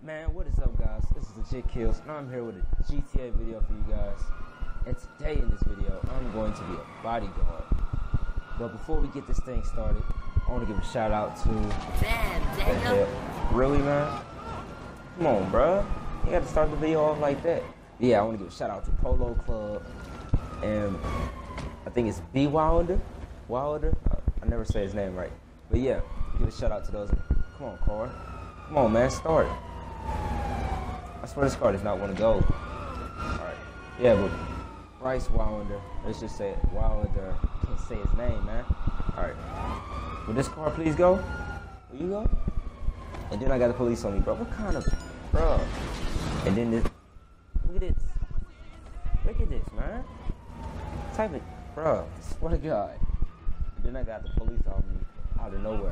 Man, what is up, guys? This is Legit Kills, and I'm here with a GTA video for you guys. And today in this video, I'm going to be a bodyguard. But before we get this thing started, I want to give a shout out to... Damn, Daniel. Really, man? Come on, bruh. You got to start the video off like that. Yeah, I want to give a shout out to Polo Club, and I think it's B Wilder. Wilder? I never say his name right. But yeah, give a shout out to those. Come on, Car. Come on, man, start. I swear this card does not want to go. Alright. Yeah, but Bryce Wilder. Let's just say it. Wilder. Can't say his name, man. Alright. Will this car please go? Will you go? And then I got the police on me, bro. What kind of... Bro. And then this... Look at this. Look at this, man. Type it. Bro. Swear to God. And then I got the police on me out of nowhere.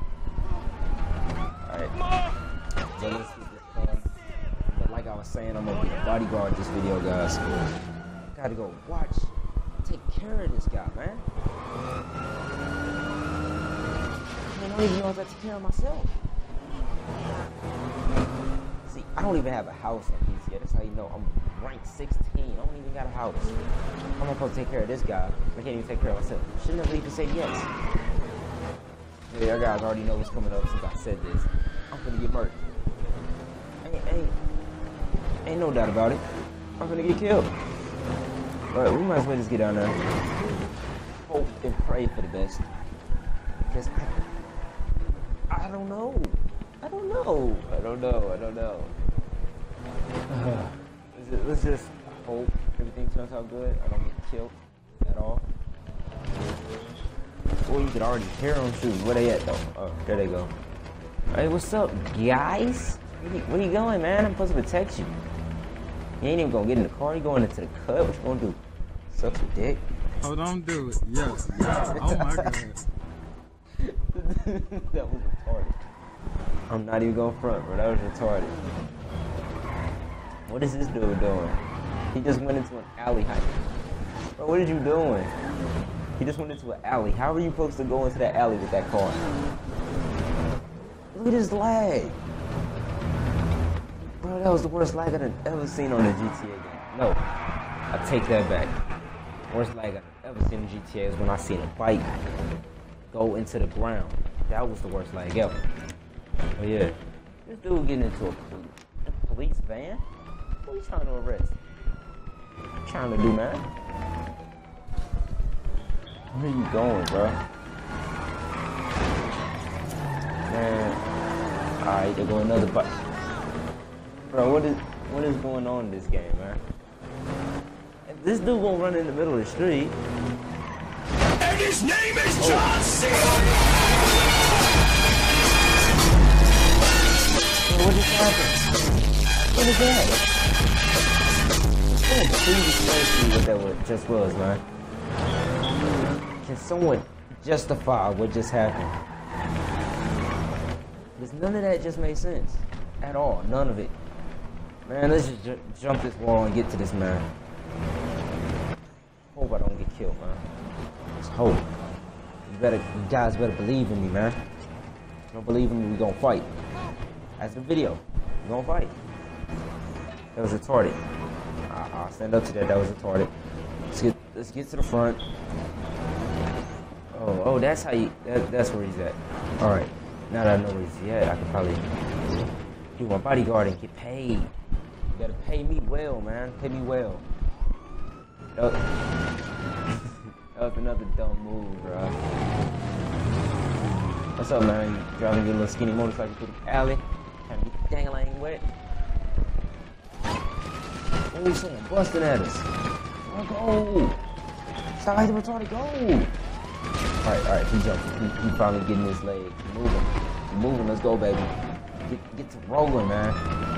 Alright. So let's get this car. But like I was saying, I'm gonna be a bodyguard this video, guys. Gotta go watch, take care of this guy, man. I don't even know if I take care of myself. See, I don't even have a house on GTA. That's how you know I'm ranked 16. I don't even got a house. I'm supposed to take care of this guy. I can't even take care of myself. Shouldn't have even said yes. Yeah, you guys already know what's coming up since I said this. I'm gonna get murdered. Ain't no doubt about it. I'm gonna get killed. But we might as well just get down there. Hope and pray for the best. Because I don't know. I don't know. Let's just hope everything turns out good. I don't get killed at all. Well, you could already hear them shooting. Where they at, though? Oh, there they go. Hey, what's up, guys? Where you going, man? I'm supposed to protect you. You ain't even gonna get in the car. You going into the cut. What you gonna do? Suck your dick? Oh, don't do it. Yes. Oh, my God. That was retarded. I'm not even going front, bro. That was retarded. What is this dude doing? He just went into an alley hiding. Bro, what are you doing? He just went into an alley. How are you supposed to go into that alley with that car? Look at his lag. Bro, that was the worst lag I've ever seen on a GTA game. No, I take that back. Worst lag I've ever seen in GTA is when I seen a bike go into the ground. That was the worst lag ever. Oh yeah, this dude getting into a police van? What are you trying to arrest? What you trying to do, man? Where you going, bro? Man, alright, there go another bike. Bro, what is going on in this game, man? If this dude won't run in the middle of the street. And his name is John C. What just happened? What is that? Please explain to me what that just was, man. Can someone justify what just happened? Because none of that just made sense. At all. None of it. Man, let's just jump this wall and get to this man. Hope I don't get killed, man. Just hope. You guys better believe in me, man. If you don't believe in me, we gonna fight. That's the video. We gonna fight. That was retarded. I'll stand up to that. That was retarded. Let's get to the front. Oh, that's how you. That's where he's at. All right. Now that I know where he's at, I can probably do my bodyguard and get paid. You gotta pay me well, man. Pay me well. That was another dumb move, bro. What's up, man? You driving your little skinny motorcycle through the alley, trying to get the dang-a-lang wet. What are you saying? Busting at us. Oh, go! Stop like the retarded, go! Alright, he jumping. He finally getting his leg. Moving, let's go, baby. Get to rolling, man.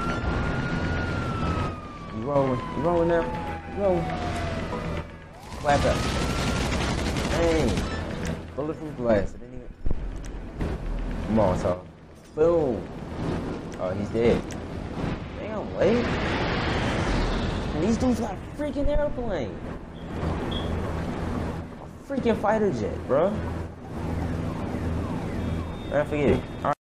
You rolling now? You rolling. Clap up. Dang. Bulletproof glass. It didn't even... Come on, so. Boom. Oh, he's dead. Damn, wait. And these dudes got a freaking airplane. A freaking fighter jet, bro. I forget it.